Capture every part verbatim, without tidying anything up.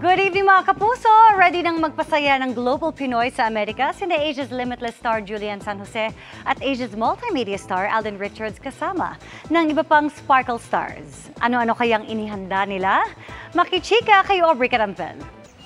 Good evening mga kapuso! Ready nang magpasaya ng Global Pinoy sa Amerika sina Asia's Limitless star Julian San Jose at Asia's multimedia star Alden Richards kasama ng iba pang Sparkle Stars. Ano-ano kayang inihanda nila? Makichika kay Aubrey Carampel.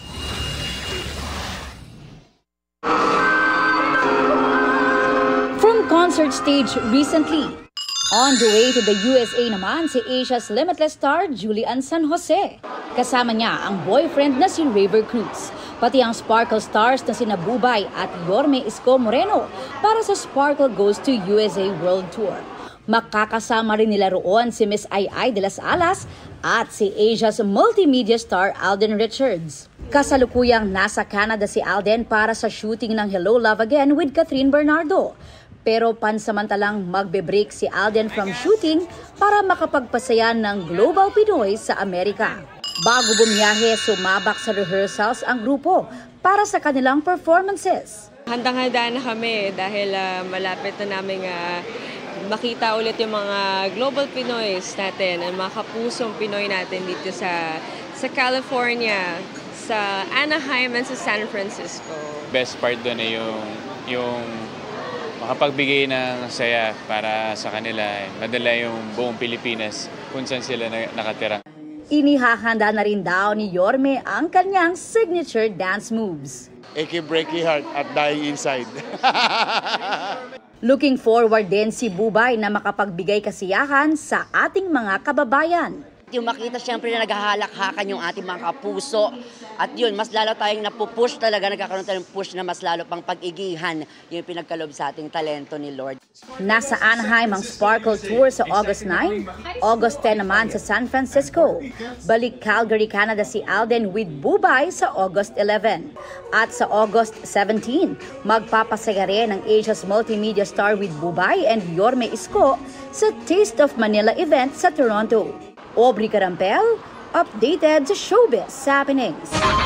From concert stage recently, on the way to the U S A naman si Asia's Limitless star Julian San Jose. Kasama niya ang boyfriend na si River Cruz, pati ang Sparkle Stars na sina Bubay at Yorme Isko Moreno para sa Sparkle Goes to U S A World Tour. Makakasama rin nila roon si Miss Ai Ai de las Alas at si Asia's multimedia star Alden Richards. Kasalukuyang nasa Canada si Alden para sa shooting ng Hello Love Again with Catherine Bernardo. Pero pansamantalang magbe-break si Alden from shooting para makapagpasaya ng Global Pinoy sa Amerika. Bago bumiyahe, sumabak sa rehearsals ang grupo para sa kanilang performances. Handang-handa na kami dahil uh, malapit na namin uh, makita ulit yung mga Global Pinoys natin, ang mga kapusong Pinoy natin dito sa, sa California, sa Anaheim at sa San Francisco. Best part doon ay yung, yung makapagbigay ng saya para sa kanila, madala yung buong Pilipinas kung saan sila nakatira. Inihahanda na rin daw ni Yorme ang kanyang signature dance moves. Eke breaky heart at dying inside. Looking forward din si Bubay na makapagbigay kasiyahan sa ating mga kababayan. Yung makita siyempre na naghahalakhakan yung ating mga kapuso. At yun, mas lalo tayong napupush talaga, nagkakaroon tayong push na mas lalo pang pag-igihan yung pinagkaloob sa ating talento ni Lord. Nasa Anaheim ang Sparkle Tour sa August nine, August ten naman sa San Francisco. Balik Calgary, Canada si Alden with Bubay sa August eleven. At sa August seventeen, magpapasaya rin ang Asia's multimedia star with Bubay and Yorme Isko sa Taste of Manila event sa Toronto. Aubrey Carampel, updated sa Showbiz Happenings.